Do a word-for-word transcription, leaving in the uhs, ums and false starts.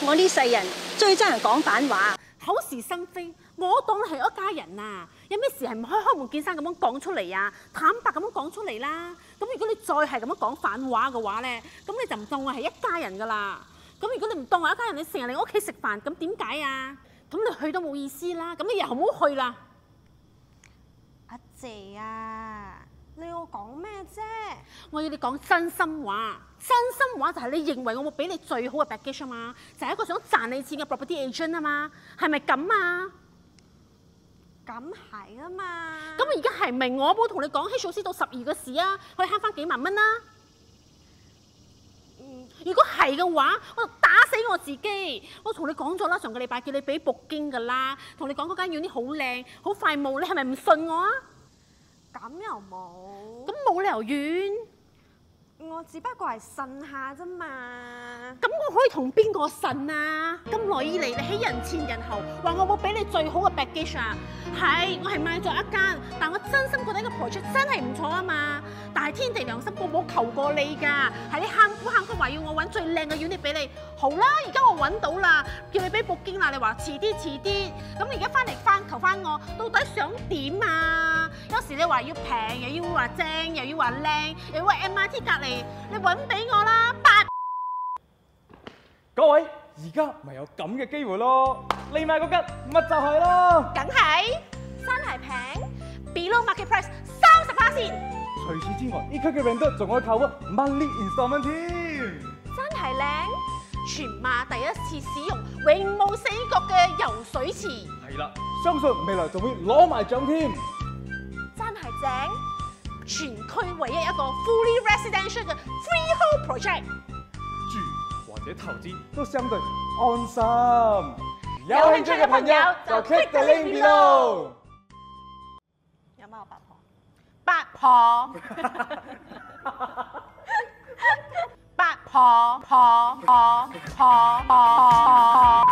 我呢世人最憎人講反話， 口是心非。我當你係一家人啊，有咩事係唔可以開門見山咁樣講出嚟啊？坦白咁樣講出嚟啦。咁如果你再係咁樣講反話嘅話咧，咁你就唔當我係一家人噶啦。咁如果你唔當我一家人，你成日嚟我屋企食飯，咁點解啊？咁你去都冇意思啦。咁你以後唔好去啦。 阿姐啊，你要我講咩啫？ 我要你講真心話，真心話就係你認為我會俾你最好嘅 package 啊嘛，就係一個想賺你錢嘅 property agent 啊嘛，係咪咁啊？ 咁係啊嘛。 咁而家係咪我冇同你講希數師到十二個市啊，可以慳翻幾萬蚊啦？嗯，如果係嘅話，我就打死我自己。我同你講咗啦，上個禮拜叫你俾卜經㗎啦，同你講嗰間 unit 好靚，好快冇，你係咪唔信我啊？ 咁又冇。 咁冇理由遠。 我只不過係呻下啫嘛。 咁我可以同邊個呻啊？咁耐以嚟，你喺人前人後話我會俾你最好嘅 package 啊！係，我係買咗一間，但我真心覺得呢個 project 真係唔錯啊嘛！但係天地良心，我冇求過你㗎，係你喊苦喊忽話要我揾最靚嘅 unit 俾你。好啦，而家我揾到啦，叫你俾卜經啦，你話遲啲遲啲。咁你而家翻嚟翻求翻我，到底想點啊？有時你話要平，又要話正，又要話靚，又要話 M R T 隔離。你揾俾我啦，八！ 各位，而家咪有咁嘅機會咯，你買嗰間咪就係咯。 梗係真係平 ，below market price 三十巴仙。 除此之外，呢區嘅 rent 仲可以扣啊 monthly installment 添。 真係靚， 全馬第一次使用永冇死角嘅游水池。 係啦，相信未來仲會攞埋獎添。 真係正。 全區唯一一個 fully residential 嘅 freehold project， 住或者投資都相對安心。有興趣嘅朋友就 click the link below。 有冇八婆？ 八婆，八婆婆婆婆婆婆。